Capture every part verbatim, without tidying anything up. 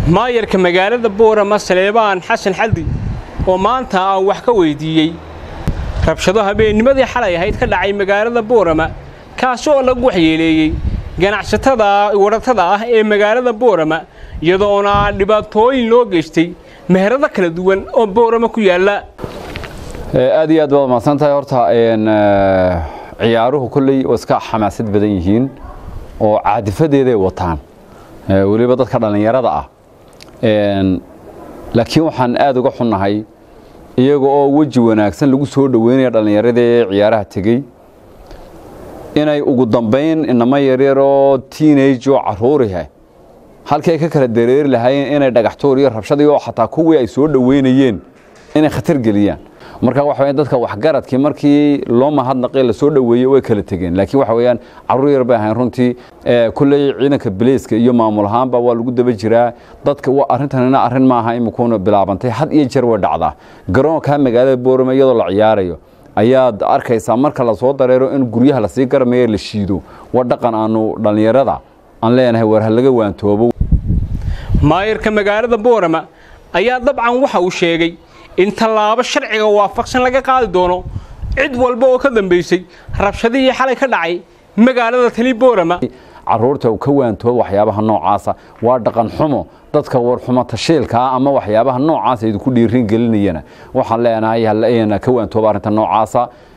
maayarka magaalada Boorama Saleebaan Xasan Xaldi oo maanta aan wax ka weydiiyay rabshado habeennimadii xalay ahayd ka dhacay magaalada Boorama kaas oo lagu waxyeeleeyay ganacsatada waratada ah ee magaalada Boorama iyadoo dhibaatooyin loo geystay meherada kala duwan oo Boorama ku yaala aad iyo aad baad maasantahay horta een ciyaaruhu kulli iska xamaasad badan yihiin oo caadifadeeda wataan waliba dadka dhalinyarada ah een laakiin waxaan aad uga xunnahay iyaga oo waji wanaagsan lagu soo dhaweynaya dhalinyarada ee ciyaaraha tagay inay ugu dambeyn inama yaryar oo teenage oo caruur ah halkay ka kala dareeri lahaayeen inay dhagaxtoor iyo rabshad iyo xataa kuwii ay soo dhaweynayeen inay khatar galiyaan marka waxa weeyaan dadka wax garadkii markii loo mahadnaqay la soo dhaweeyay way kala tageen laakiin waxa weeyaan caruur yar baa ahayn runtii ee kulay ciidanka Booliiska iyo maamul ahaanba waa lagu daba jiraa dadka waa arintanina arin ma aha imikuuna bilaabantay had iyo jeer way dhacdaa garoonka magaalada Boorama iyadoo la ciyaarayo ayaad arkaysaa marka la soo dareero in guryaha la sii garmeeyo la shiido waa dhaqan aanu dhalinyarada aan leenahay war halaga waantoobo maayarka magaalada Boorama ayaa dabcan waxa uu sheegay in talaabo sharciga waafaqsan laga qaadi doono cid walba oo ka dambeysay rabshadihii xalay ka dhacay magaalada tani Boorama caruurta oo ka waantoob waxyaabaha noocaas waa dhaqan xumo dadka war xumo tashiilka ama waxyaabaha noocaas ay ku dhiirin gelinayana waxaan leenahay hal ka waantoob arinta noocaas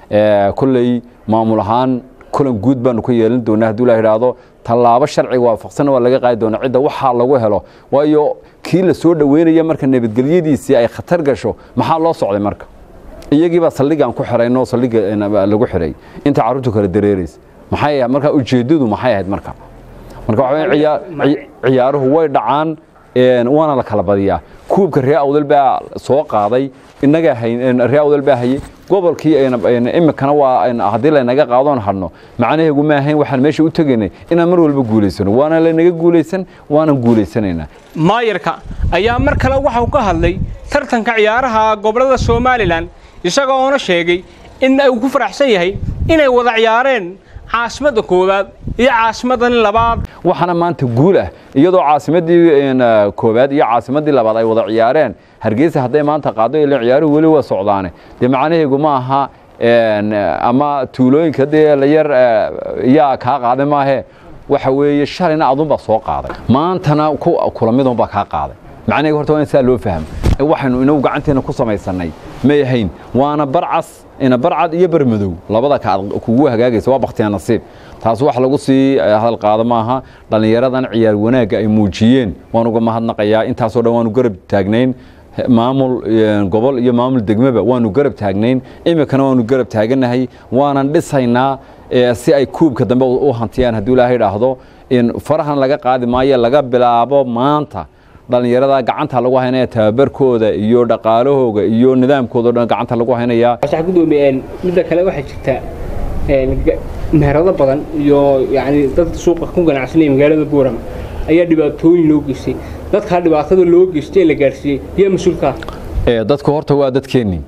ee kulay maamul ahaan kulan guud baan ku yeelan doonaa hadii la yiraahdo talaabo sharciga waafaqsan waa laga qaadi doonaa cid waxa lagu helo waayo kii la soo dhaweynaya marka nabadgelyadiisii ay khatar gasho maxaa loo socday marka iyagii ba saldhigan ku xirayno saldhiga lagu xiray inta caruurtu kala dareereys maxay marka ujeedadu maxay ahayd marka marka waxa ciyaaruhu way dhacaan een waana la kala badiyaa kuubka Real Awdal baa soo qaaday inaga hayn Real Awdal baa hayay gobolkii ayna imikana waa hadii la naga qaadon hadno macnaheedu ma ahayn waxaan meesha u tageynay in mar walba guuleysano waana la naga guuleysan waana guuleysanayna maayarka ayaa mar kale waxa uu ka hadlay tartanka ciyaaraha gobolada Soomaaliland isagoo oo sheegay in uu ku faraxsan yahay inay wada ciyaareen caasimada koowaad iyo caasimadan labaad waxana maanta guul ah iyadoo caasimadii koowaad iyo caasimadii labaad ay wada ciyaareen Hargeysa haday maanta qaado ilaa ciyaaruhu wali waa socdaane de macnaheedu ma aha een ama tuulooyinka de la yar yaa ka qaaday maahe waxa weeye shalina adun ba soo qaaday maantana kulamidon ba ka qaaday macnaheedu horta waa in saa loo fahmo waxaanu inuu gacanteena ku samaysanay ma yahayn waana barcas ina barcad iyo barmadow labada ka kugu hagaagaysa waa baqtiya nasiib taas wax lagu sii hadal qaado maaha dhalinyaradan ciyaar wanaaga ay muujiyeen waan uga mahadnaqayaa intaas oo dhan waanu garab taagnayn maamul gobol iyo maamul degmaba waanu garab taagnayn imikana waanu garab taaganahay waanan dhisaynaa si ay kuubka dambe u hantiyaan hadii Ilaahay yiraahdo in farahan laga qaadi maayo laga bilaabo maanta dhalinyarada gacanta lagu haynaya tababarkooda iyo dhaqaalahooga iyo nidaamkooda dhan gacanta lagu haynaya waxa gudoomiyeen mid kale waxa jirta een meherada badan iyo yaani dad suuqa ku ganacsanay magaalada Boorama ayaa dhibaatooyin loo geystay dadka dhibaatada loo geystay la gaarsiiyay iyo mas'uulka ee dadku horta waa dadkeenni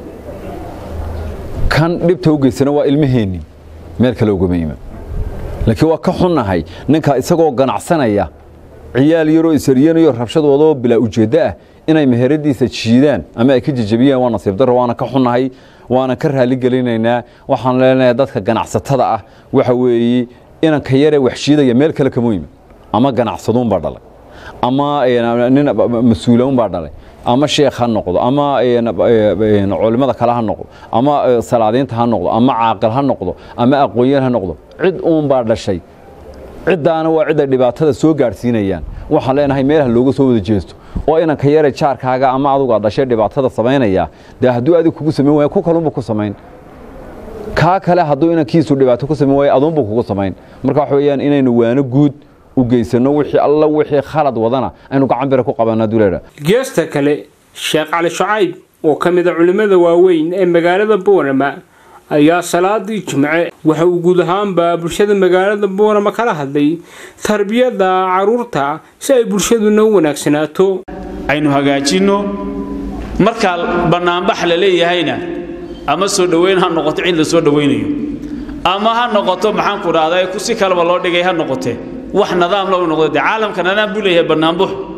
kan dhibta u geysana waa ilmaheeni meel kale uga meeyma laakiin waa ka xunnahay ninka isagoo ganacsanaya ciyaal yaro isariyanayo rabshadooda bila ujeeda ah inay meheradiisa jiidaan ama ay ka jajabiyaan waa nasiib darro waana ka xunnahay waana ka raali galinaynaa waxaan leenahay dadka ganacsatada ah waxa weeye inaan ka yare wax shiidaya meel kale ka muhiim ama ganacsadoon baa dhalay ama nin mas'uuloon baa dhalay ama sheekh ha noqdo ama culimada kale ha noqdo ama salaadiinta ha noqdo ama caaqil ha noqdo ama aqoon-yahan ha noqdo cid uun baa dhashay cidaana waa cid dhibaatada soo gaarsiinayaan waxaan leenahay meelaha looga soo wada jeesto oo inaan ka yare jaarkaaga ama adigu aad dhashay dhibaatada sameynaya de haduu adigu kugu sameyn way ku kalunba ku sameyn ka kale haduu inankiisu dhibaato ku sameyn way adunba kugu sameyn marka wax weeyaan inaynu waano guud u geysano wixii alla wixii khalad wadana aynu gacan bir ku qabanaa duleera geesta kale Sheekh Cali Shucayb oo kamid ah culimada waaweyn ee magaalada Boorama ayaa salaadii jimce waxa uu guud ahaanba bulshada magaalada Boorama kala hadlay tarbiyada caruurta si ay bulshaduna u wanaagsanaato aynu hagaajino marka banaanbax la leeyahayna ama soo dhaweyn ha noqoto cid la soo dhaweynayo ama ha noqoto maxaan ku raadayay ku si kala loo dhigay ha noqote wax nidaam loo noqdo caalamka nana buleeyahay banaanbax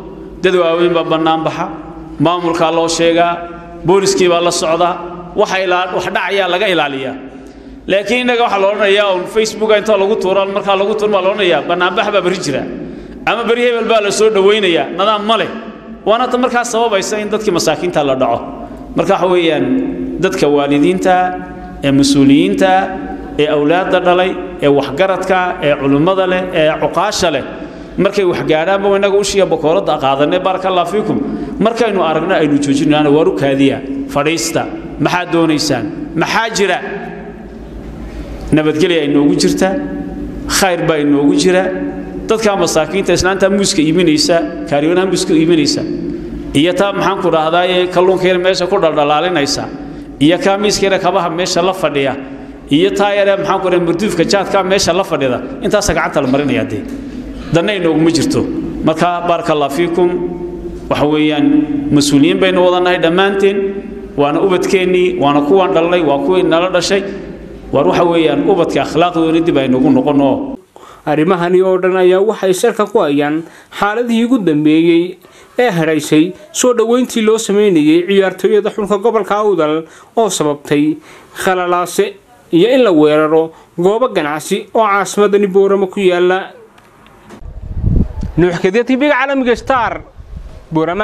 dad waaweyn baa bannaan baxa maamulka loo sheegaa booliskii baa la socda waxa ilaa wax dhacaya laga ilaaliyaa laakiin inaga waxa loo oranayaa on Facebook inta lagu tuuro marka lagu tuuro loo oranayaa bannaan bax baa bari jira ama bari hebel baa la soo dhaweynaya nidaam male waana tan markaa sababaysa in dadkii masaakiinta la dhaco marka waxa weeyaan dadka waalidiinta ee mas'uuliyiinta ee awlaadda dhalay ee waxgaradka ee culimada leh ee cuqaasha leh markay wax gaadhaan ba inaga u shiya boqorada qaadanay barakallahu fiikum markaynu aragna aynu joojinayna waru kaadiya fadhiista maxaa doonaysaan maxaa jira nabadgelyo ay noogu jirta khayr baa inoogu jira dadka masaakiinta islaanta muuska iibinaysa kaariyoonaha muuska iibinaysa iyo taa maxaan ku raahdaa kalluunka meesha ku dhaldhalaalinaysa iyo ka miiskeena kabaha meesha la fadhiya iyo taa yare maxaan ku raahdaa murduufka jaadka meesha la fadhida intaas gacanta la marinaya dee danay noogu ma jirto marka barakallahu fiikum waxa weeyaan mas'uuliyiin baynu wadanahay dhamaanteen waana ubadkeennii waana kuwan dhalay waa kuwii nala dhashay war waxa weeyaan ubadka akhlaaqdooda dib ay noogu noqono arrimahani oo dhan ayaa waxay sarka ku hayaan xaaladihii ugu dambeeyay ee haraysay soo dhaweyntii loo sameeyay ciyaartooyada xulka gobolka Awdal oo sababtay khalalaase iyo in la weeraro goobo ganacsi oo caasimadani Boorama ku yaala nuuxkadii T V-ga caalamiga Star Boorama